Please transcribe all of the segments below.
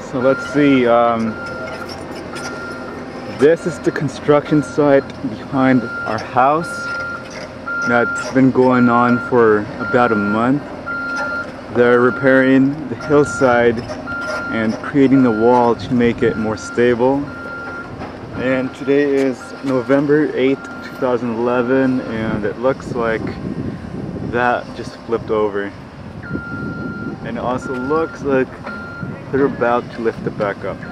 So let's see. This is the construction site behind our house. That's been going on for about a month. They're repairing the hillside and creating the wall to make it more stable. And today is November 8th, 2011, and it looks like that just flipped over. And it also looks like they're about to lift it back up.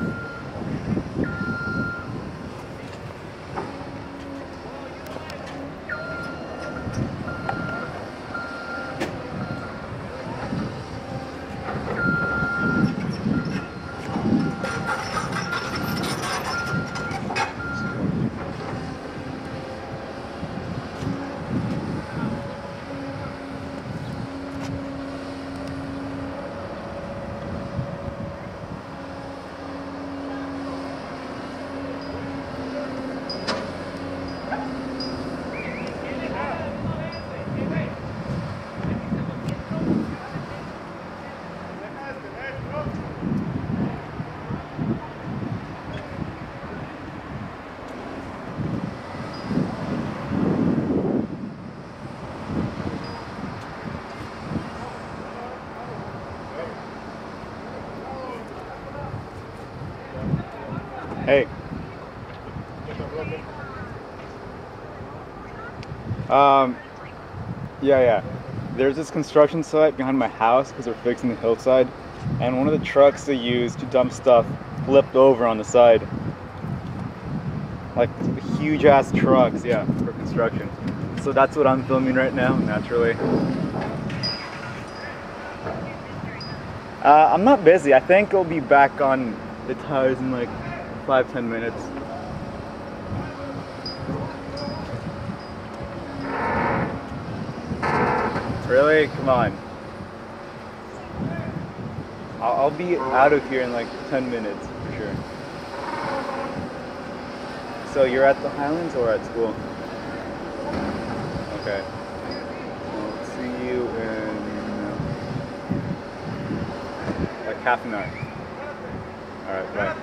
Hey. Yeah. There's this construction site behind my house because they're fixing the hillside, and one of the trucks they use to dump stuff flipped over on the side. Like huge ass trucks, yeah, for construction. So that's what I'm filming right now, naturally. I'm not busy. I think I'll be back on the tires in like 5-10 minutes. Really? Come on. I'll be out of here in like 10 minutes for sure. So you're at the Highlands or at school? Okay. I'll see you in like half an hour. Alright, bye.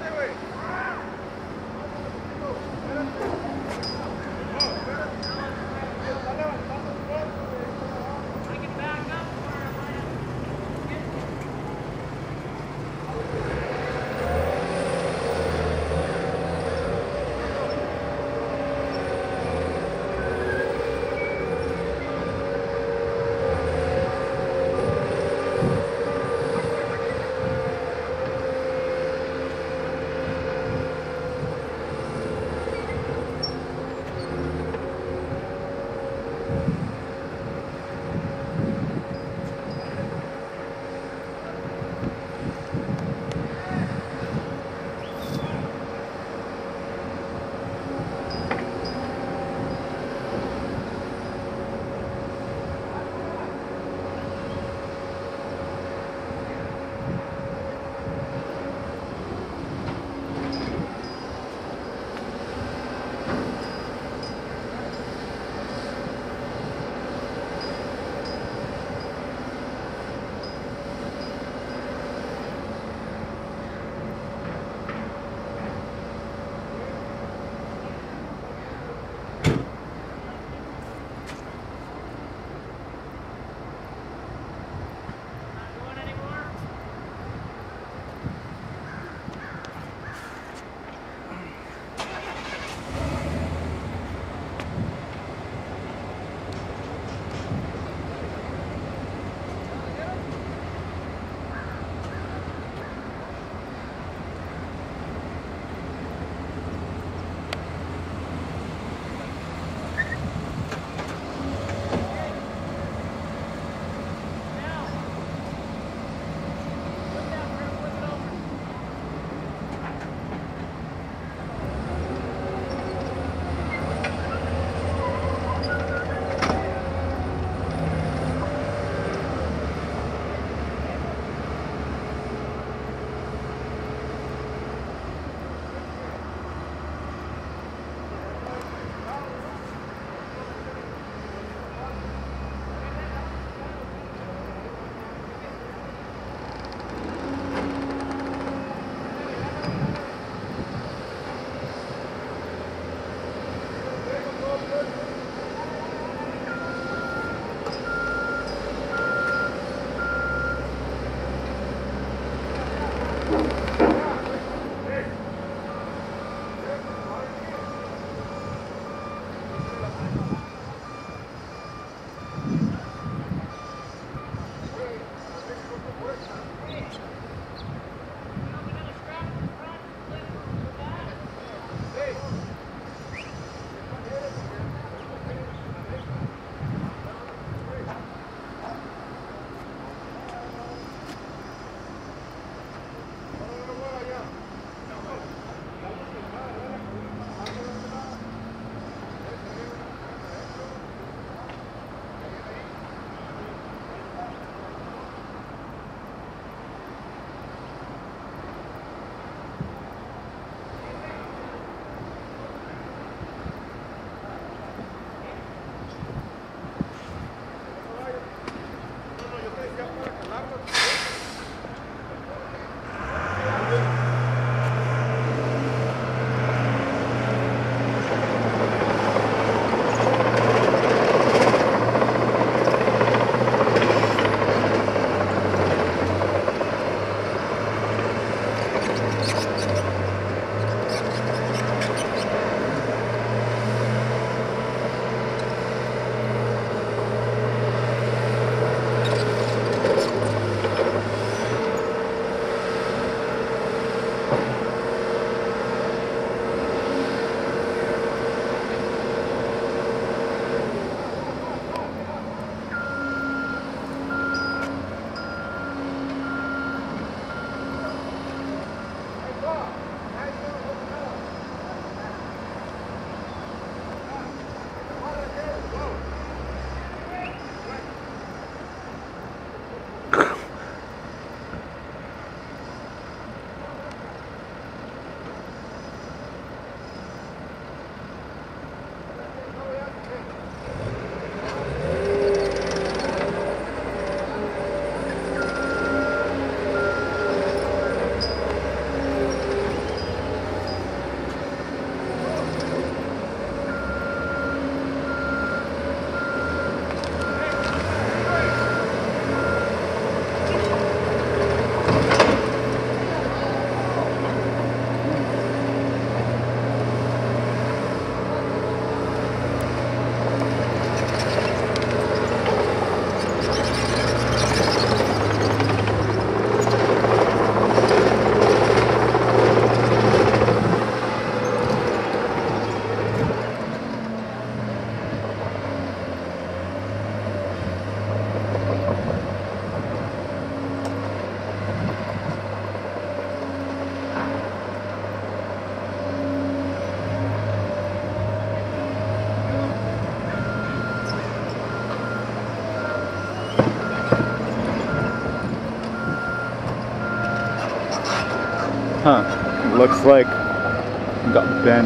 Huh, looks like it got bent.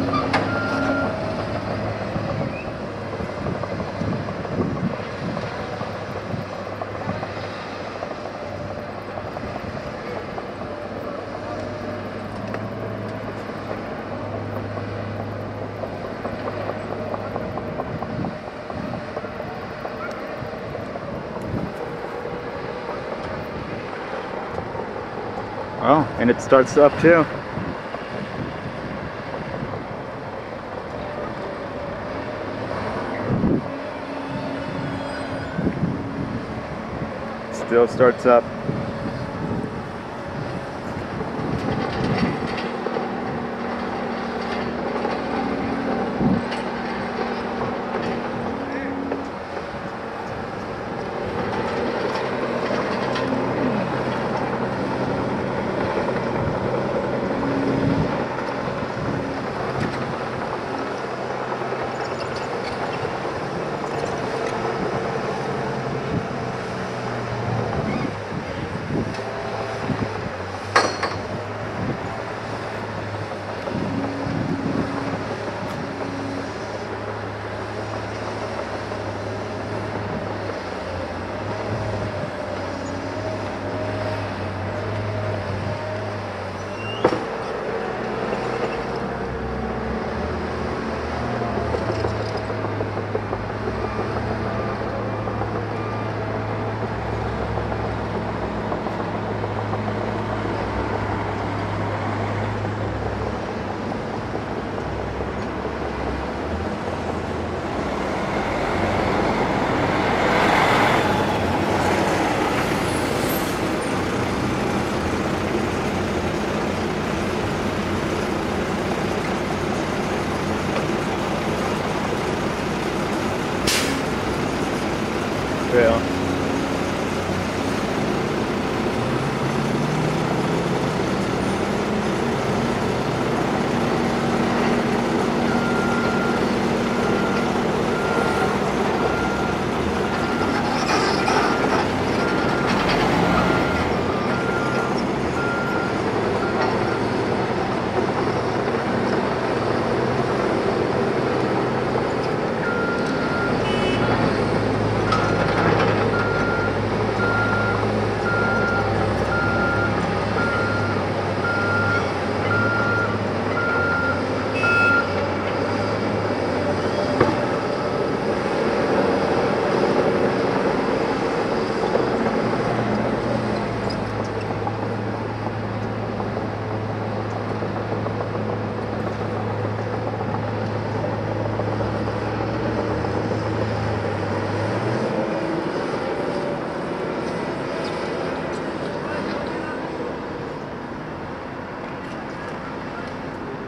Oh, and it starts up too. Still starts up. Trail.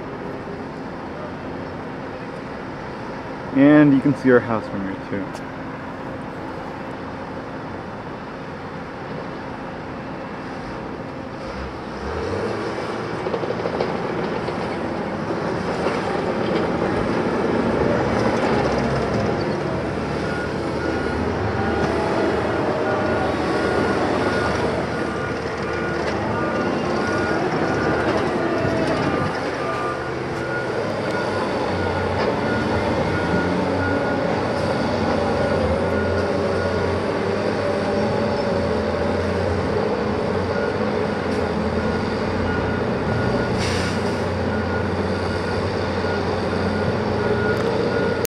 And you can see our house from here too.